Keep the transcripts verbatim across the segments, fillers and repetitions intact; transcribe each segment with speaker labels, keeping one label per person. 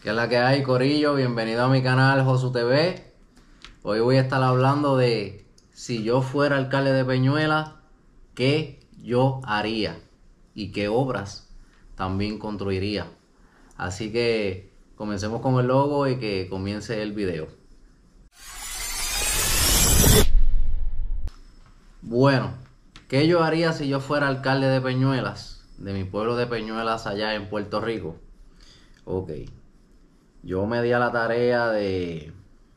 Speaker 1: ¿Qué es la que hay, Corillo? Bienvenido a mi canal Josu T V. Hoy voy a estar hablando de si yo fuera alcalde de Peñuelas, ¿qué yo haría? Y qué obras también construiría. Así que comencemos con el logo y que comience el video. Bueno, ¿qué yo haría si yo fuera alcalde de Peñuelas? De mi pueblo de Peñuelas allá en Puerto Rico. Ok. Yo me di a la tarea de,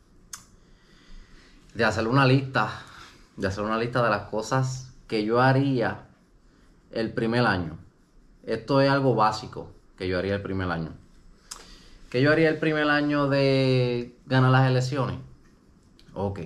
Speaker 1: de hacer una lista, de hacer una lista de las cosas que yo haría el primer año. Esto es algo básico que yo haría el primer año. ¿Qué yo haría el primer año de ganar las elecciones? Ok.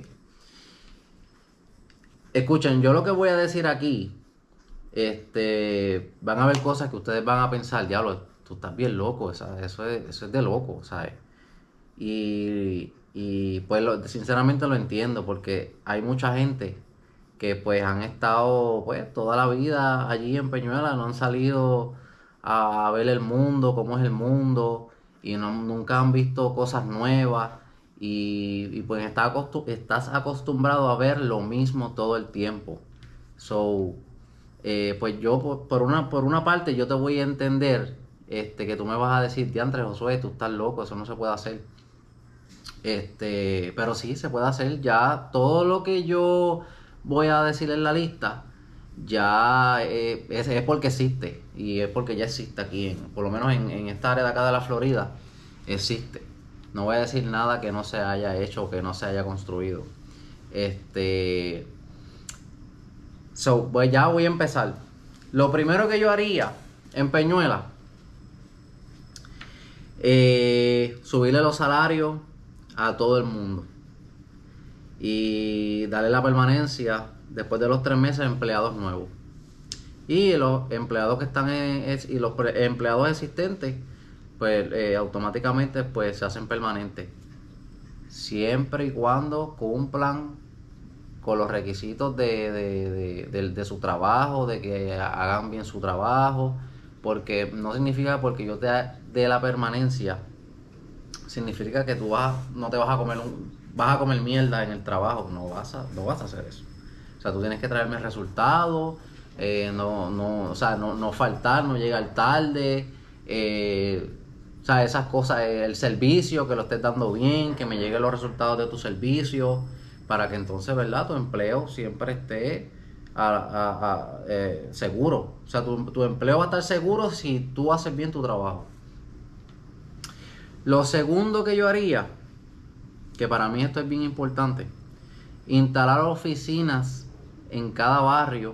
Speaker 1: Escuchen, yo lo que voy a decir aquí, este, van a haber cosas que ustedes van a pensar, diablo, tú estás bien loco, ¿sabes? Eso es, eso es de loco, ¿sabes? Y, y pues lo, sinceramente lo entiendo porque hay mucha gente que pues han estado pues toda la vida allí en Peñuelas, no han salido a, a ver el mundo, cómo es el mundo y no, nunca han visto cosas nuevas y, y pues está acostu estás acostumbrado a ver lo mismo todo el tiempo. So, eh, pues yo por, por una, por una parte yo te voy a entender este, que tú me vas a decir, diantre Josué, tú estás loco, eso no se puede hacer. Este, pero sí, se puede hacer ya todo lo que yo voy a decir en la lista, ya eh, es, es porque existe y es porque ya existe aquí, en, por lo menos en, en esta área de acá de la Florida, existe. No voy a decir nada que no se haya hecho o que no se haya construido. Este, so, pues ya voy a empezar. Lo primero que yo haría en Peñuelas, eh, subirle los salarios a todo el mundo y darle la permanencia después de los tres meses a empleados nuevos y los empleados que están en, y los empleados existentes pues eh, automáticamente pues se hacen permanentes siempre y cuando cumplan con los requisitos de, de, de, de, de su trabajo, de que hagan bien su trabajo, porque no significa porque yo te dé la permanencia significa que tú vas, no te vas a comer un, vas a comer mierda en el trabajo, no vas a, no vas a hacer eso. O sea, tú tienes que traerme resultados, eh, no, no, o sea, no, no faltar, no llegar tarde, eh, o sea, esas cosas, eh, el servicio, que lo estés dando bien, que me lleguen los resultados de tu servicio, para que entonces, ¿verdad? Tu empleo siempre esté a, a, a, eh, seguro. O sea, tu, tu empleo va a estar seguro si tú haces bien tu trabajo. Lo segundo que yo haría, que para mí esto es bien importante, instalar oficinas en cada barrio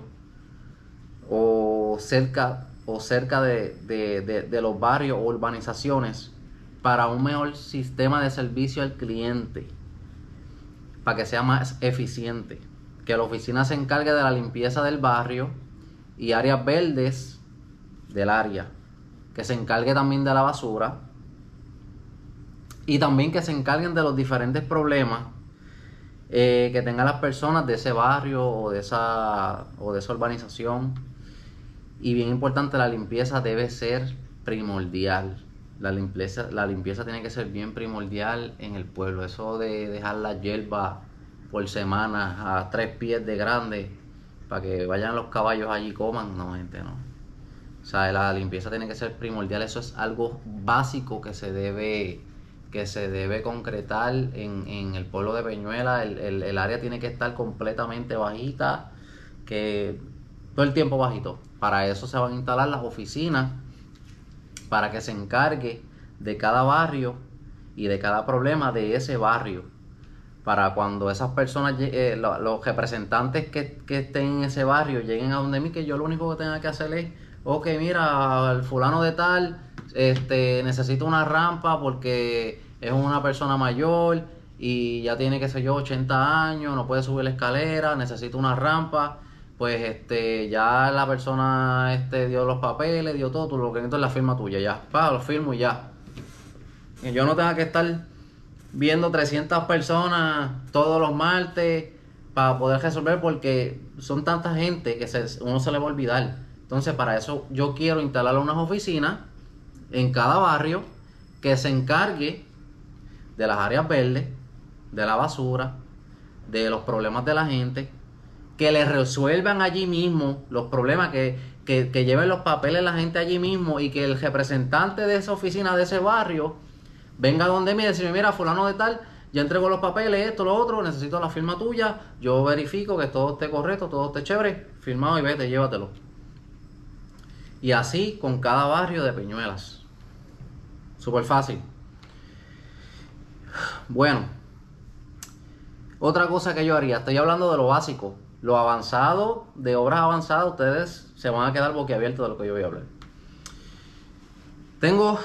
Speaker 1: o cerca, o cerca de, de, de, de los barrios o urbanizaciones para un mejor sistema de servicio al cliente, para que sea más eficiente. Que la oficina se encargue de la limpieza del barrio y áreas verdes del área, que se encargue también de la basura y también que se encarguen de los diferentes problemas eh, que tengan las personas de ese barrio o de esa, o de esa urbanización. Y bien importante, la limpieza debe ser primordial. La limpieza, la limpieza tiene que ser bien primordial en el pueblo. Eso de dejar la hierba por semana a tres pies de grande para que vayan los caballos allí y coman, no, gente, no. O sea, la limpieza tiene que ser primordial. Eso es algo básico que se debe que se debe concretar en, en el pueblo de Peñuelas. El, el, el área tiene que estar completamente bajita, que todo el tiempo bajito. Para eso se van a instalar las oficinas, para que se encargue de cada barrio y de cada problema de ese barrio. Para cuando esas personas, eh, los, los representantes que, que estén en ese barrio lleguen a donde mí, que yo lo único que tenga que hacer es, ok, mira, el fulano de tal este necesita una rampa porque es una persona mayor y ya tiene, qué sé yo, ochenta años, no puede subir la escalera, necesita una rampa. Pues este ya la persona este dio los papeles, dio todo, tú lo que necesitas es la firma tuya, ya, pa, lo firmo y ya. Y yo no tenga que estar viendo trescientas personas todos los martes para poder resolver, porque son tanta gente que se, uno se le va a olvidar. Entonces, para eso yo quiero instalar unas oficinas en cada barrio que se encargue de las áreas verdes, de la basura, de los problemas de la gente, que le resuelvan allí mismo los problemas, que, que, que lleven los papeles la gente allí mismo y que el representante de esa oficina, de ese barrio, venga donde mí y decirme, mira, fulano de tal, ya entrego los papeles, esto, lo otro, necesito la firma tuya, yo verifico que todo esté correcto, todo esté chévere, firmado y vete, llévatelo. Y así con cada barrio de Peñuelas. Súper fácil. Bueno, otra cosa que yo haría, estoy hablando de lo básico. Lo avanzado, de obras avanzadas, ustedes se van a quedar boquiabiertos de lo que yo voy a hablar. Tengo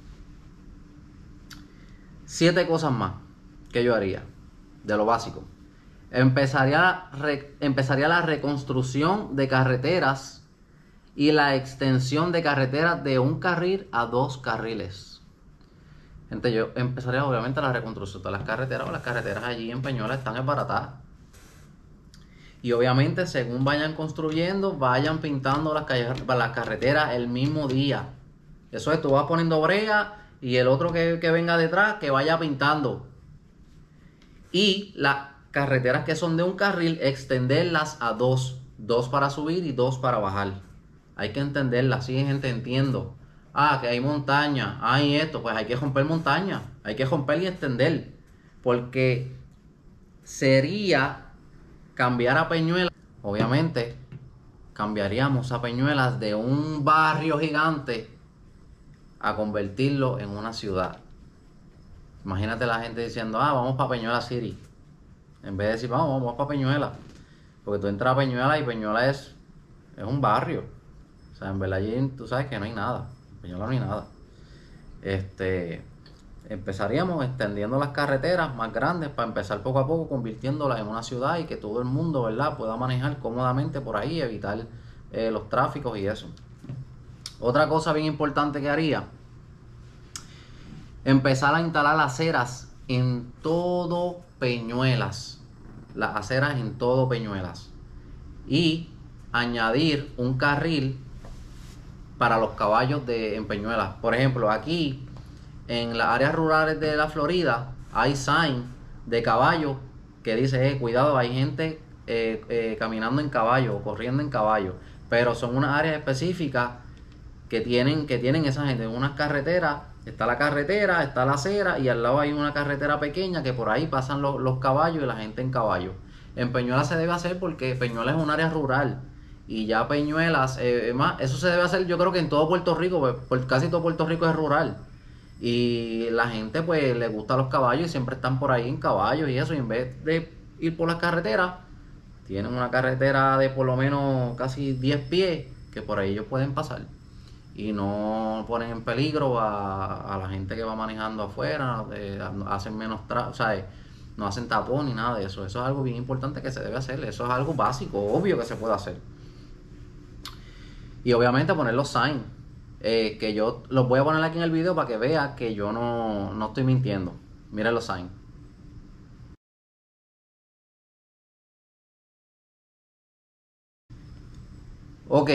Speaker 1: siete cosas más que yo haría, de lo básico. Empezaría, re, empezaría la reconstrucción de carreteras y la extensión de carreteras de un carril a dos carriles. Gente, yo empezaría obviamente la reconstrucción de las carreteras. Las carreteras allí en Peñuelas están desbaratadas. Y obviamente según vayan construyendo, vayan pintando las, las carreteras el mismo día. Eso es, tú vas poniendo brea y el otro que, que venga detrás que vaya pintando. Y las carreteras que son de un carril, extenderlas a dos. Dos para subir y dos para bajar. Hay que entenderlas, sí, gente, entiendo. Ah, que hay montaña, hay esto, pues hay que romper montaña. Hay que romper y extender. Porque sería cambiar a Peñuelas. Obviamente, cambiaríamos a Peñuelas de un barrio gigante a convertirlo en una ciudad. Imagínate la gente diciendo, ah, vamos para Peñuelas City. En vez de decir, vamos, vamos para Peñuelas. Porque tú entras a Peñuelas y Peñuelas es, es un barrio. O sea, en verdad allí tú sabes que no hay nada. En Peñuelas no hay nada. Este, empezaríamos extendiendo las carreteras más grandes para empezar poco a poco convirtiéndolas en una ciudad y que todo el mundo, ¿verdad?, pueda manejar cómodamente por ahí, evitar eh, los tráficos y eso. Otra cosa bien importante que haría, empezar a instalar aceras en todo Peñuelas. Las aceras en todo Peñuelas. Y añadir un carril para los caballos de, en Peñuelas. Por ejemplo, aquí en las áreas rurales de la Florida hay sign de caballos que dice, eh, cuidado, hay gente eh, eh, caminando en caballo o corriendo en caballo. Pero son unas áreas específicas que tienen, que tienen esa gente. En unas carreteras, está la carretera, está la acera y al lado hay una carretera pequeña que por ahí pasan los, los caballos y la gente en caballo. En Peñuelas se debe hacer porque Peñuelas es un área rural. Y ya Peñuelas, eh, más, eso se debe hacer yo creo que en todo Puerto Rico, pues, por casi todo Puerto Rico es rural. Y la gente pues le gusta los caballos y siempre están por ahí en caballos y eso. Y en vez de ir por las carreteras, tienen una carretera de por lo menos casi diez pies que por ahí ellos pueden pasar. Y no ponen en peligro a, a la gente que va manejando afuera, eh, hacen menos tra o sea, no hacen tapón ni nada de eso. Eso es algo bien importante que se debe hacer. Eso es algo básico, obvio que se puede hacer. Y obviamente poner los signs, eh, que yo los voy a poner aquí en el video para que vea que yo no, no estoy mintiendo. Miren los signs. Ok.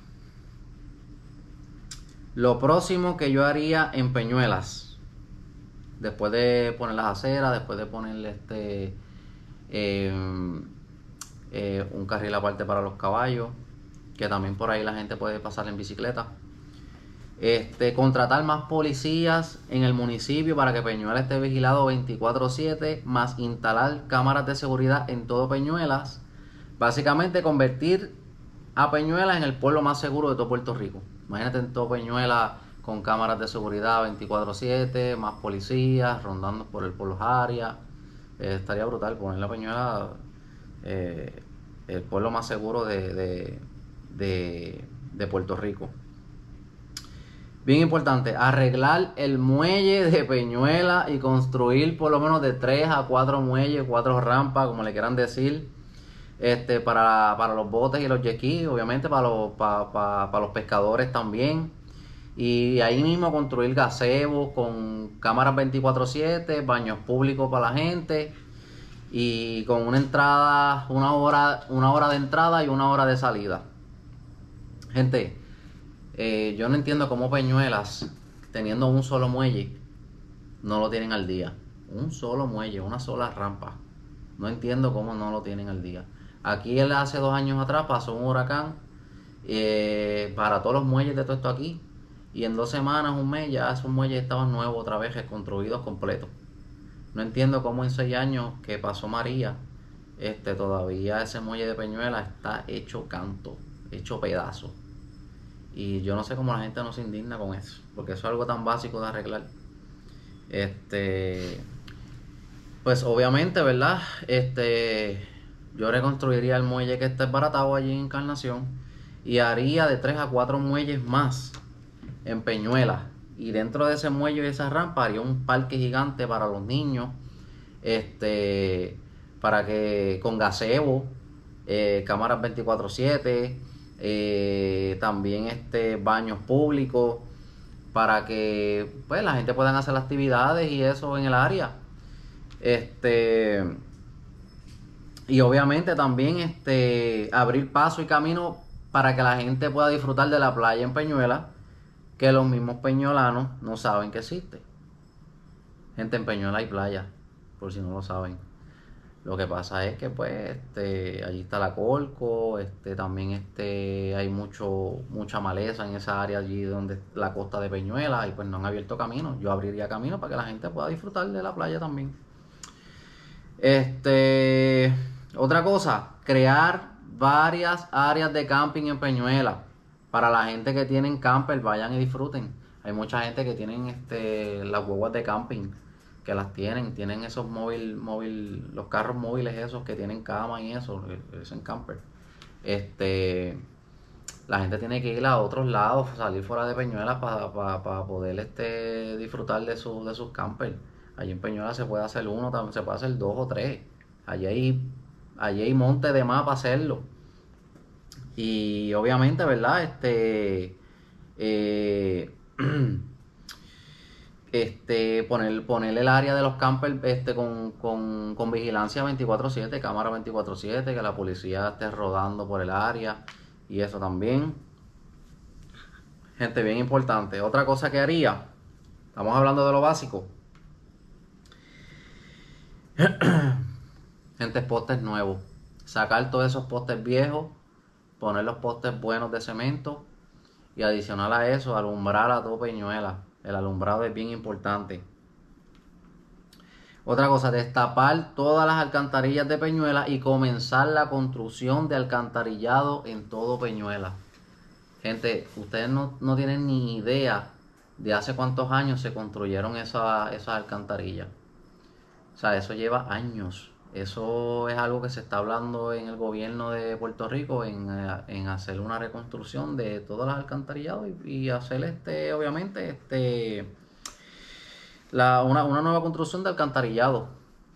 Speaker 1: Lo próximo que yo haría en Peñuelas, después de poner las aceras, después de ponerle este eh, eh, un carril aparte para los caballos, que también por ahí la gente puede pasar en bicicleta. Este, contratar más policías en el municipio para que Peñuelas esté vigilado veinticuatro siete, más instalar cámaras de seguridad en todo Peñuelas. Básicamente convertir a Peñuelas en el pueblo más seguro de todo Puerto Rico. Imagínate en todo Peñuelas con cámaras de seguridad veinticuatro siete, más policías rondando por, el, por los áreas. Eh, estaría brutal ponerle a Peñuelas eh, el pueblo más seguro de, de, de, de Puerto Rico. Bien importante, arreglar el muelle de Peñuelas y construir por lo menos de tres a cuatro muelles, cuatro rampas, como le quieran decir, este, para, para los botes y los jet skis, obviamente para los, para, para, para los pescadores también. Y ahí mismo construir gazebos con cámaras veinticuatro siete, baños públicos para la gente y con una entrada, una hora, una hora de entrada y una hora de salida. Gente, Eh, yo no entiendo cómo Peñuelas, teniendo un solo muelle, no lo tienen al día. Un solo muelle, una sola rampa. No entiendo cómo no lo tienen al día. Aquí él hace dos años atrás pasó un huracán eh, para todos los muelles de todo esto aquí. Y en dos semanas, un mes, ya esos muelles estaban nuevos otra vez, reconstruidos completos. No entiendo cómo en seis años que pasó María, este, todavía ese muelle de Peñuela está hecho canto, hecho pedazo. Y yo no sé cómo la gente no se indigna con eso, porque eso es algo tan básico de arreglar. Este, pues obviamente, ¿verdad? Este, yo reconstruiría el muelle que está esbaratado allí en Encarnación y haría de tres a cuatro muelles más en Peñuela. Y dentro de ese muelle y esa rampa haría un parque gigante para los niños, este, para que con gazebo, eh, cámaras veinticuatro siete, eh, también este, baños públicos, para que pues la gente pueda hacer actividades y eso en el área. Este, y obviamente también este, abrir paso y camino para que la gente pueda disfrutar de la playa en Peñuela, que los mismos peñolanos no saben que existe. Gente, en Peñuela hay playa, por si no lo saben. Lo que pasa es que pues este, allí está la Colco, este, también este, hay mucho, mucha maleza en esa área allí donde la costa de Peñuela y pues no han abierto camino. Yo abriría camino para que la gente pueda disfrutar de la playa también. Este, otra cosa, crear varias áreas de camping en Peñuela. Para la gente que tienen camper, vayan y disfruten. Hay mucha gente que tienen este, las guaguas de camping, que las tienen, tienen esos móvil, móvil, los carros móviles esos que tienen cama y eso, eso en camper. Este, la gente tiene que ir a otros lados, salir fuera de Peñuela para pa, pa poder este, disfrutar de, su, de sus campers. Allí en Peñuela se puede hacer uno, también se puede hacer dos o tres. Allí hay, allí hay monte de más para hacerlo. Y obviamente, ¿verdad? Este, eh, este, poner, poner el área de los campers este, con, con, con vigilancia veinticuatro siete, cámara veinticuatro siete, que la policía esté rodando por el área y eso también. Gente, bien importante. Otra cosa que haría, estamos hablando de lo básico. Gente, postes nuevos. Sacar todos esos postes viejos, poner los postes buenos de cemento y adicional a eso, alumbrar a todo Peñuela. El alumbrado es bien importante. Otra cosa, destapar todas las alcantarillas de Peñuela y comenzar la construcción de alcantarillado en todo Peñuela. Gente, ustedes no, no tienen ni idea de hace cuántos años se construyeron esa, esas alcantarillas. O sea, eso lleva años. Eso es algo que se está hablando en el gobierno de Puerto Rico, en, en hacer una reconstrucción de todas las alcantarillados y, y hacer este, obviamente, este, la, una, una nueva construcción de alcantarillado.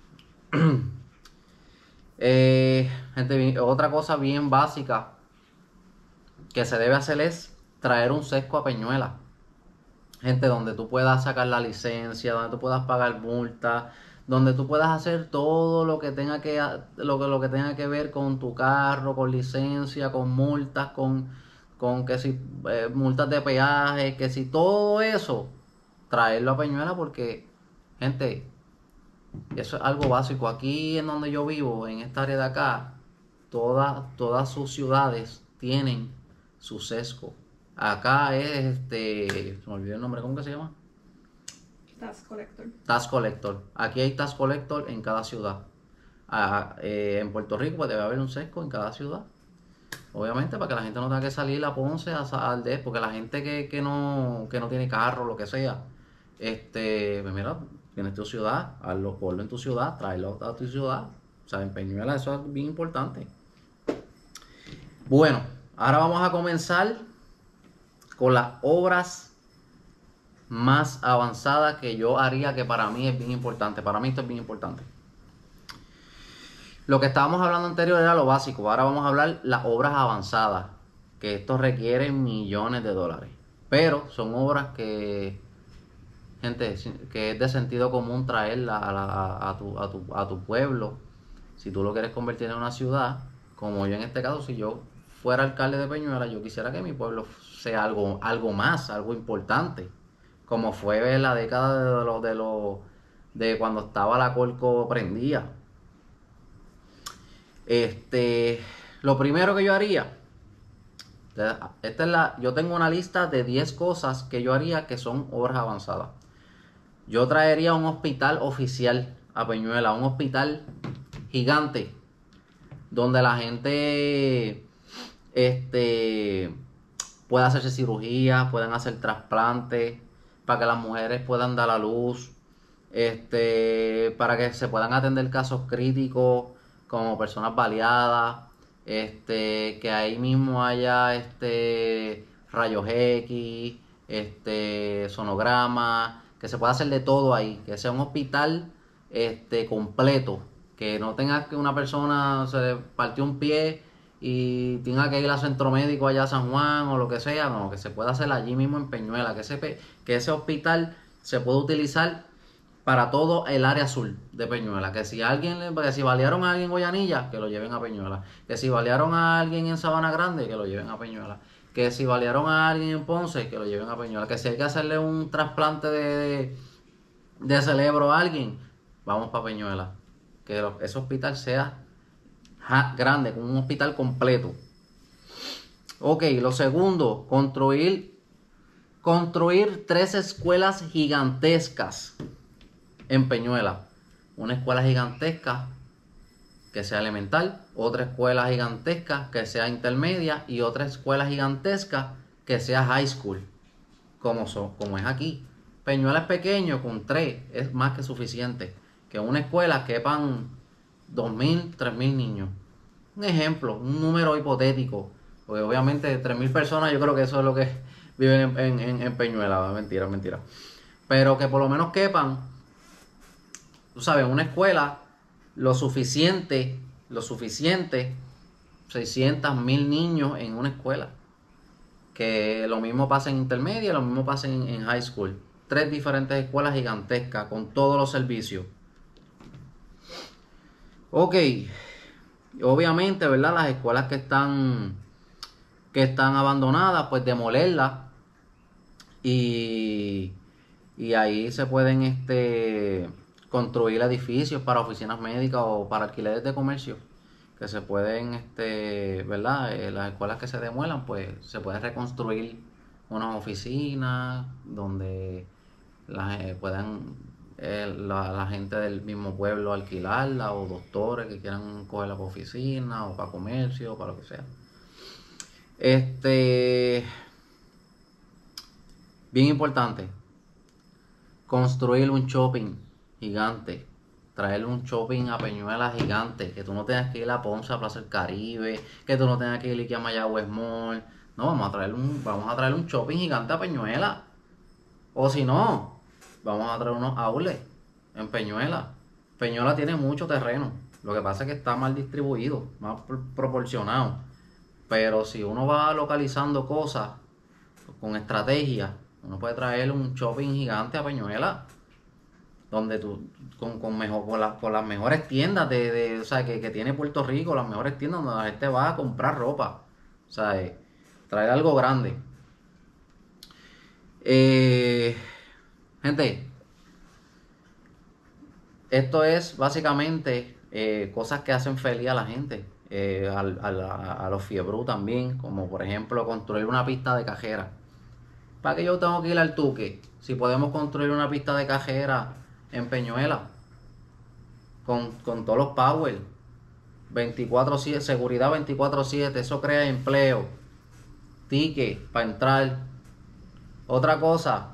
Speaker 1: eh, gente, otra cosa bien básica que se debe hacer es traer un sesco a Peñuela. Gente, donde tú puedas sacar la licencia, donde tú puedas pagar multas, donde tú puedas hacer todo lo que tenga que lo que, lo que tenga que ver con tu carro, con licencia, con multas, con, con que si eh, multas de peaje, que si todo eso, traerlo a Peñuela porque, gente, eso es algo básico. Aquí en donde yo vivo, en esta área de acá, todas, todas sus ciudades tienen su sesco. Acá es este, se me olvidó el nombre, ¿cómo que se llama?
Speaker 2: Tax Collector.
Speaker 1: Tax Collector. Aquí hay Tax Collector en cada ciudad. Ah, eh, en Puerto Rico pues debe haber un sesco en cada ciudad. Obviamente para que la gente no tenga que salir a Ponce a al de, porque la gente que, que no que no tiene carro, lo que sea, este, pues mira, tienes tu ciudad, hazlo, ponlo en tu ciudad, tráelo a tu ciudad. O sea, en Peñuela eso es bien importante. Bueno, ahora vamos a comenzar con las obras más avanzada que yo haría, que para mí es bien importante. Para mí esto es bien importante. Lo que estábamos hablando anterior era lo básico. Ahora vamos a hablar las obras avanzadas, que esto requiere millones de dólares. Pero son obras que, gente, que es de sentido común traerla a, la, a, tu, a, tu, a tu pueblo. Si tú lo quieres convertir en una ciudad, como yo en este caso, si yo fuera alcalde de Peñuela, yo quisiera que mi pueblo sea algo, algo más, algo importante. como fue en la década de los de los de cuando estaba la Colco prendida. Este, lo primero que yo haría, esta es la, yo tengo una lista de diez cosas que yo haría que son obras avanzadas. Yo traería un hospital oficial a Peñuela, un hospital gigante, donde la gente este, pueda hacerse cirugía, puedan hacer trasplantes, para que las mujeres puedan dar a luz, este, para que se puedan atender casos críticos como personas baleadas, este, que ahí mismo haya este, rayos X, este, sonograma, que se pueda hacer de todo ahí, que sea un hospital este, completo, que no tenga que una persona se le partió un pie y tenga que ir a centro médico allá a San Juan o lo que sea, no, que se pueda hacer allí mismo en Peñuela, que ese, que ese hospital se pueda utilizar para todo el área sur de Peñuela, que si alguien, que si balearon a alguien en Guayanilla, que lo lleven a Peñuela, que si balearon a alguien en Sabana Grande, que lo lleven a Peñuela, que si balearon a alguien en Ponce, que lo lleven a Peñuela, que si hay que hacerle un trasplante de, de cerebro a alguien, vamos para Peñuela, que ese hospital sea grande, con un hospital completo. Ok, lo segundo, construir construir tres escuelas gigantescas en Peñuela. Una escuela gigantesca que sea elemental, otra escuela gigantesca que sea intermedia y otra escuela gigantesca que sea high school, como, son, como es aquí. Peñuela es pequeño, con tres es más que suficiente. Que en una escuela quepan dos mil, tres mil niños. Un ejemplo, un número hipotético, porque obviamente tres mil personas yo creo que eso es lo que viven en, en, en Peñuela. Mentira, mentira. Pero que por lo menos quepan, tú sabes, una escuela lo suficiente, lo suficiente, seiscientos, mil niños en una escuela. Que lo mismo pasa en intermedia, lo mismo pasa en, en high school. Tres diferentes escuelas gigantescas con todos los servicios. Ok, obviamente, ¿verdad? Las escuelas que están que están abandonadas, pues demolerlas y, y ahí se pueden este construir edificios para oficinas médicas o para alquileres de comercio, que se pueden, este, ¿verdad? Eh, las escuelas que se demuelan, pues se puede reconstruir unas oficinas donde las, eh, puedan eh, la, la gente del mismo pueblo alquilarla, o doctores que quieran cogerla para oficina o para comercio o para lo que sea. Este, bien importante, construir un shopping gigante, traer un shopping a Peñuela gigante, que tú no tengas que ir a Ponce, a Plaza del Caribe, que tú no tengas que ir aquí a Mayagüez Mall. No, vamos a traer un, vamos a traer un shopping gigante a Peñuela. O si no, vamos a traer unos outlets en Peñuela. Peñuela tiene mucho terreno, lo que pasa es que está mal distribuido, mal proporcionado. Pero si uno va localizando cosas con estrategia, uno puede traer un shopping gigante a Peñuela, donde tú, con, con, mejor, con, la, con las mejores tiendas de, de, o sea, que, que tiene Puerto Rico, las mejores tiendas donde la gente va a comprar ropa. O sea, eh, traer algo grande. Eh, gente, esto es básicamente eh, cosas que hacen feliz a la gente. Eh, a, a, a los fiebrú también, como por ejemplo construir una pista de cajera. ¿Para qué yo tengo que ir al Tuque si podemos construir una pista de cajera en Peñuela con, con todos los power veinticuatro siete, seguridad veinticuatro siete? Eso crea empleo, ticket para entrar. Otra cosa,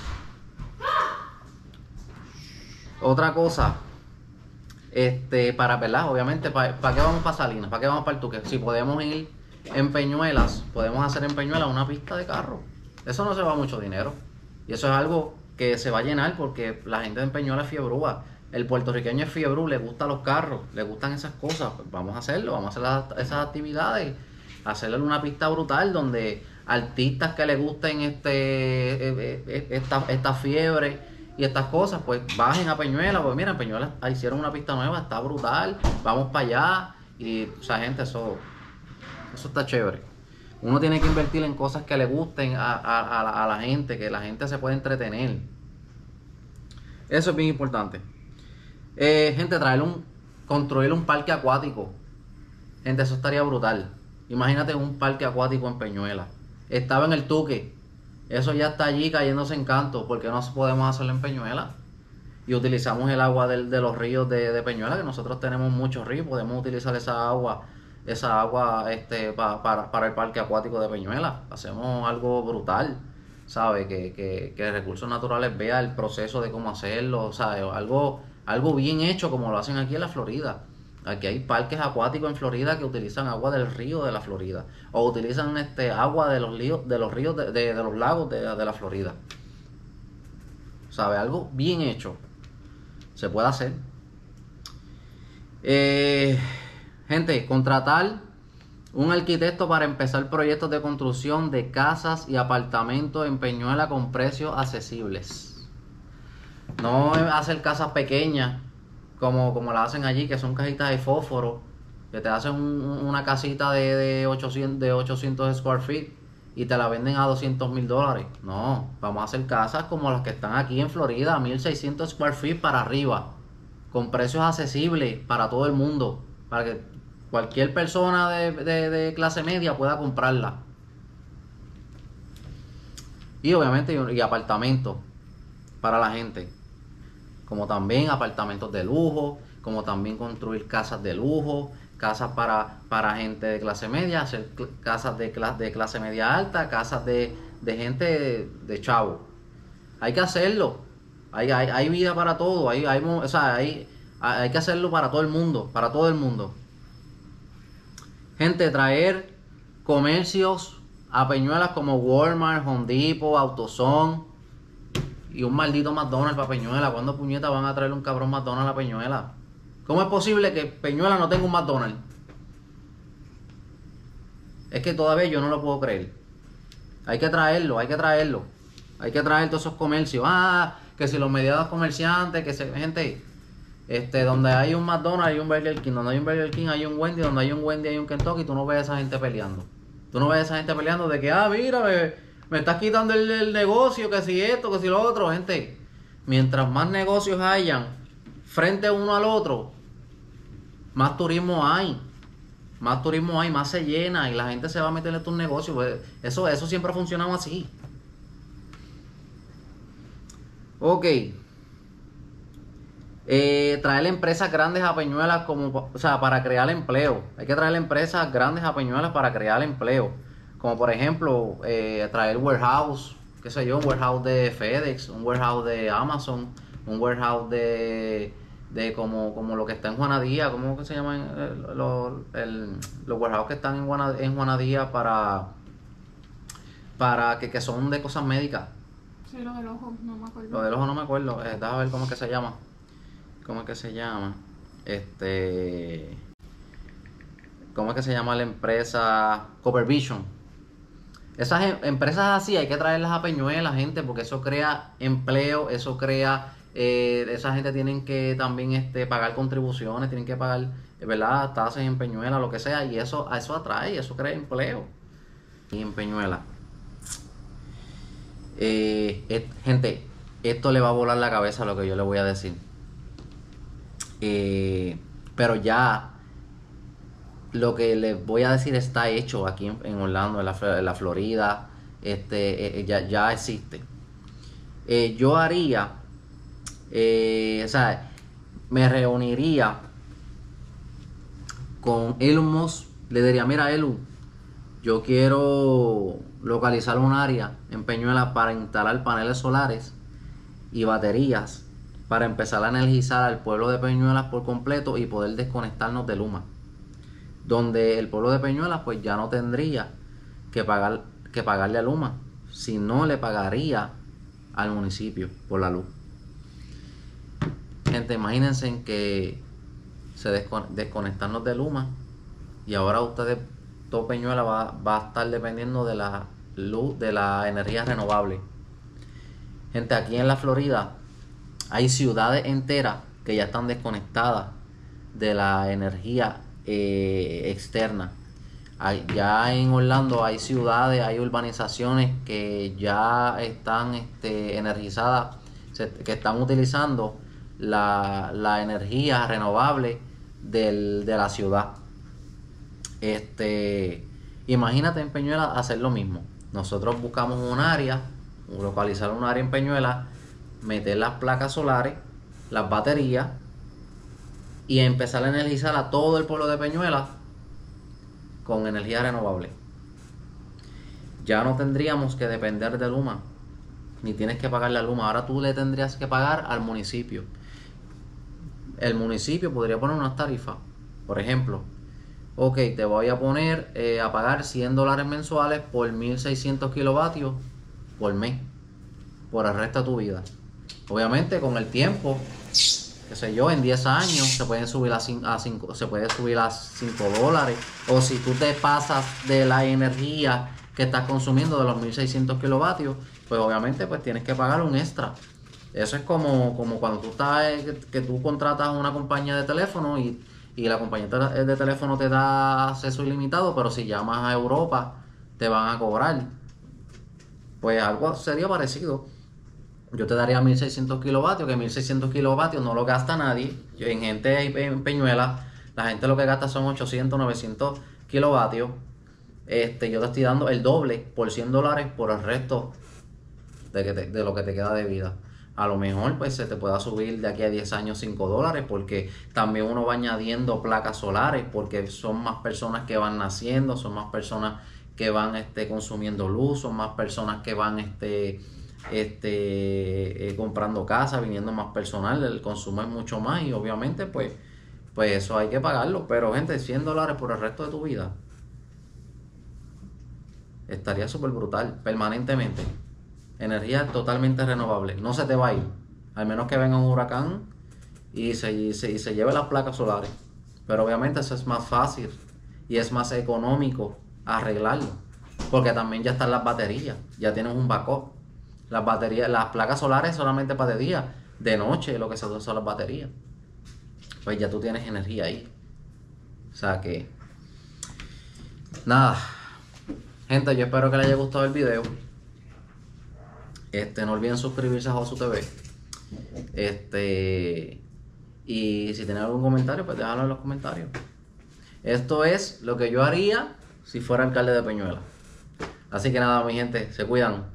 Speaker 1: otra cosa Este, para, ¿verdad? Obviamente, ¿para, para qué vamos para Salinas? ¿Para qué vamos para el Tuque? Si podemos ir en Peñuelas, podemos hacer en Peñuelas una pista de carro. Eso no se va mucho dinero. Y eso es algo que se va a llenar porque la gente de Peñuela es fiebrúa. El puertorriqueño es fiebrú, le gustan los carros, le gustan esas cosas. Pues vamos a hacerlo, vamos a hacer las, esas actividades. Hacerle una pista brutal donde artistas que les gusten este, eh, eh, esta, esta fiebre y estas cosas, pues bajen a Peñuela, pues mira, en Peñuela hicieron una pista nueva, está brutal, vamos para allá. Y, o sea, gente, eso, eso está chévere. Uno tiene que invertir en cosas que le gusten a, a, a, la, a la gente, que la gente se pueda entretener. Eso es bien importante. Eh, gente, traer un, construir un parque acuático. Gente, eso estaría brutal. Imagínate un parque acuático en Peñuela. Estaba en el Tuque. Eso ya está allí cayéndose en canto. ¿Por qué no podemos hacerlo en Peñuela? Y utilizamos el agua de, de los ríos de, de Peñuela, que nosotros tenemos muchos ríos. Podemos utilizar esa agua, esa agua este, pa, para, para el parque acuático de Peñuela. Hacemos algo brutal, ¿sabe? Que, que, que Recursos Naturales vea el proceso de cómo hacerlo, ¿sabe? Algo, algo bien hecho como lo hacen aquí en la Florida. Aquí hay parques acuáticos en Florida que utilizan agua del río de la Florida. O utilizan este agua de los ríos de los, ríos de, de, de los lagos de, de la Florida. ¿Sabe? Algo bien hecho. Se puede hacer. Eh, gente, contratar un arquitecto para empezar proyectos de construcción de casas y apartamentos en Peñuela con precios accesibles. No hacer casas pequeñas como, como las hacen allí, que son cajitas de fósforo, que te hacen un, una casita de, de, ochocientos, de ochocientos square feet y te la venden a doscientos mil dólares. No, vamos a hacer casas como las que están aquí en Florida, mil seiscientos square feet para arriba, con precios accesibles para todo el mundo, para que cualquier persona de, de, de clase media pueda comprarla. Y obviamente y, y apartamentos para la gente, como también apartamentos de lujo, como también construir casas de lujo, casas para, para gente de clase media, hacer casas de, clas, de clase media alta, casas de, de gente de, de chavo. Hay que hacerlo. Hay, hay, hay vida para todo. Hay, hay, o sea, hay, hay que hacerlo para todo el mundo. Para todo el mundo. Gente, traer comercios a Peñuelas como Walmart, Home Depot, AutoZone y un maldito McDonald's para Peñuela. ¿Cuándo puñetas van a traer un cabrón McDonald's a Peñuela? ¿Cómo es posible que Peñuela no tenga un McDonald's? Es que todavía yo no lo puedo creer. Hay que traerlo, hay que traerlo. Hay que traer todos esos comercios. Ah, que si los mediados comerciantes, que se... Gente, este, donde hay un McDonald's hay un Burger King. Donde hay un Burger King hay un Wendy. Donde hay un Wendy hay un Kentucky. Tú no ves a esa gente peleando. Tú no ves a esa gente peleando de que, ah, mira, me, me estás quitando el, el negocio, que si esto, que si lo otro. Gente, mientras más negocios hayan frente uno al otro, más turismo hay. Más turismo hay, más se llena y la gente se va a meter en estos negocios. Pues eso, eso siempre ha funcionado así. Ok. Eh, traer empresas grandes a Peñuelas como, o sea, para crear empleo. Hay que traer empresas grandes a Peñuelas para crear empleo. Como por ejemplo, eh, traer warehouse, qué sé yo, un warehouse de FedEx, un warehouse de Amazon, un warehouse de, de como, como lo que está en Juanadía, ¿cómo que se llaman el, los, el, los warehouses que están en, Juana, en Juanadía para, para que, que son de cosas médicas?
Speaker 2: Sí, lo del ojo, no me acuerdo.
Speaker 1: Lo del ojo no me acuerdo, eh, déjame ver cómo es que se llama. ¿Cómo es que se llama? Este... ¿Cómo es que se llama la empresa? Copper Vision. Esas em empresas así hay que traerlas a Peñuela, gente, porque eso crea empleo, eso crea... Eh, esa gente tienen que también este, pagar contribuciones, tienen que pagar, ¿verdad? Tasas en Peñuela, lo que sea, y eso, a eso atrae, eso crea empleo. Y en Peñuela. Eh, et, gente, esto le va a volar la cabeza a lo que yo le voy a decir. Eh, pero ya lo que les voy a decir está hecho aquí en, en Orlando, en la, en la Florida. Este, eh, ya, ya existe. Eh, yo haría, eh, o sea, me reuniría con Elon Musk. Le diría, mira, Elon, yo quiero localizar un área en Peñuela para instalar paneles solares y baterías para empezar a energizar al pueblo de Peñuelas por completo y poder desconectarnos de Luma, donde el pueblo de Peñuelas pues ya no tendría que pagar que pagarle a Luma, sino le pagaría al municipio por la luz. Gente, imagínense en que se descon desconectarnos de Luma y ahora ustedes, todo Peñuela va, va a estar dependiendo de la luz, de la energía renovable. Gente, aquí en la Florida hay ciudades enteras que ya están desconectadas de la energía eh, externa. Hay, ya en Orlando hay ciudades, hay urbanizaciones que ya están este, energizadas, se- que están utilizando la, la energía renovable del- de la ciudad. Este, imagínate en Peñuela hacer lo mismo. Nosotros buscamos un área, localizar un área en Peñuela, meter las placas solares, las baterías y empezar a energizar a todo el pueblo de Peñuela con energía renovable. Ya no tendríamos que depender de Luma, ni tienes que pagarle a Luma. Ahora tú le tendrías que pagar al municipio. El municipio podría poner unas tarifas. Por ejemplo, ok, te voy a poner eh, a pagar cien dólares mensuales por mil seiscientos kilovatios por mes, por el resto de tu vida. Obviamente con el tiempo, qué sé yo, en diez años se pueden subir a cinco, se puede subir a cinco dólares. O si tú te pasas de la energía que estás consumiendo de los mil seiscientos kilovatios, pues obviamente pues tienes que pagar un extra. Eso es como, como cuando tú estás, que, que tú contratas una compañía de teléfono y, y la compañía de teléfono te da acceso ilimitado, pero si llamas a Europa te van a cobrar. Pues algo sería parecido. Yo te daría mil seiscientos kilovatios, que mil seiscientos kilovatios no lo gasta nadie. Yo, en gente en Peñuela, la gente lo que gasta son ochocientos, novecientos kilovatios. Este, yo te estoy dando el doble por cien dólares por el resto de, que te- de lo que te queda de vida. A lo mejor pues se te pueda subir de aquí a diez años cinco dólares, porque también uno va añadiendo placas solares, porque son más personas que van naciendo, son más personas que van este, consumiendo luz, son más personas que van este, este, eh, comprando casa, viniendo más personal, el consumo es mucho más y obviamente pues, pues eso hay que pagarlo. Pero gente, cien dólares por el resto de tu vida estaría súper brutal, permanentemente. Energía totalmente renovable, no se te va a ir, al menos que venga un huracán y se, y se, y se lleve las placas solares. Pero obviamente eso es más fácil y es más económico arreglarlo, porque también ya están las baterías, ya tienes un backup. Las baterías, las placas solares solamente para de día, de noche lo que se usa son las baterías. Pues ya tú tienes energía ahí. O sea que, nada, gente, yo espero que les haya gustado el video. Este, no olviden suscribirse a Josu T V. Este, y si tienen algún comentario, pues déjalo en los comentarios. Esto es lo que yo haría si fuera alcalde de Peñuela. Así que nada, mi gente, se cuidan.